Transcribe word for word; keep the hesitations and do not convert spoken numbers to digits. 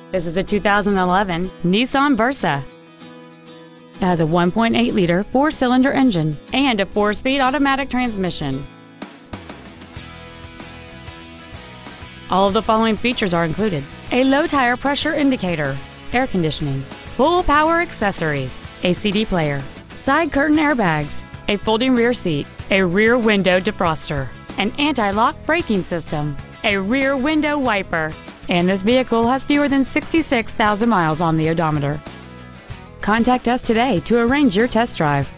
This is a two thousand eleven Nissan Versa. It has a one point eight liter four-cylinder engine and a four-speed automatic transmission. All of the following features are included: a low tire pressure indicator, air conditioning, full power accessories, a C D player, side curtain airbags, a folding rear seat, a rear window defroster, an anti-lock braking system, a rear window wiper, and this vehicle has fewer than sixty-six thousand miles on the odometer. Contact us today to arrange your test drive.